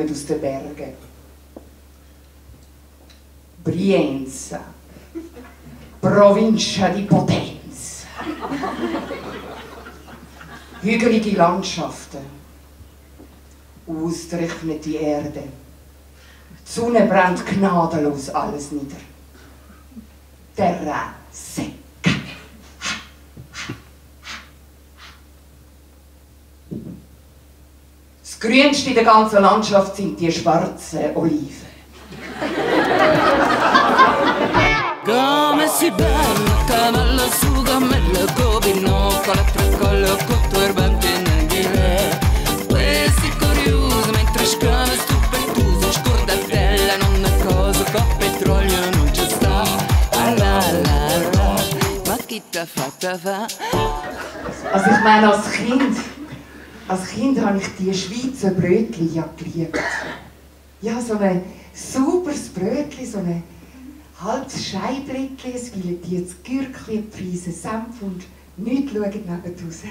kommen aus den Bergen. Brienza, Provincia di Potenza. Hügelige Landschaften, ausgetrocknete Erde. Die Sonne brennt gnadenlos alles nieder. Terra secca. Das Grünste in der ganzen Landschaft sind die schwarzen Oliven. Come si balla, cavallo su cammello, copinoccola, tracollo, con turbante nel questi curiosi mentre scava stupentuso, scordatella, non è cosa, con petrolio non ci sta, ma chi t'ha fatta fa? Also ich meine, als Kind habe ich die Schweizer Brötchen ja geliebt. Ja, so ein sauberes Brötchen, so ein halbes Scheiblettchen, es filetiertes Gürkchen, Prise Senf und nichts schauen neben raus.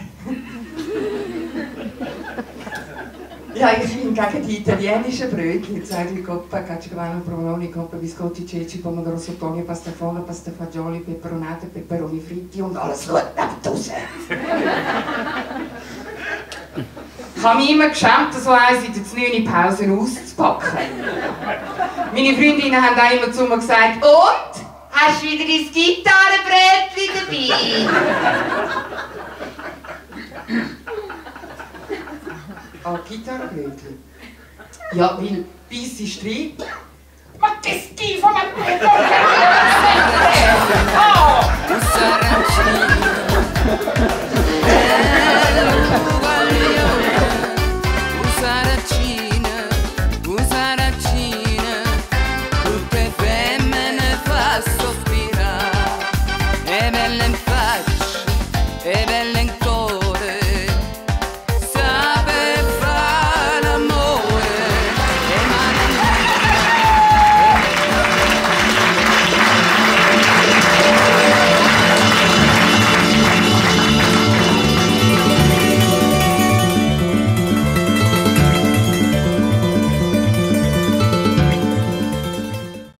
Ja, ich bin gegen die italienischen Brötchen, Zegli, Coppa, Cacciavano, Provolone, Coppa, Biscotti, Ceci, Pomodoro, Tonio, Pasta Fona, Pasta Fagioli, Peperonate, Peperoni fritti und alles schaut neben raus. Ich habe mich immer geschämt, so eins in den 9 Pausen auszupacken. Meine Freundinnen haben auch immer zu mir gesagt, und? Hast du wieder dein Gitarrenbrötchen dabei? Ah, Gitarrenbrötchen? Ja, weil bis ist rein. Ma che schifo, ma che oh!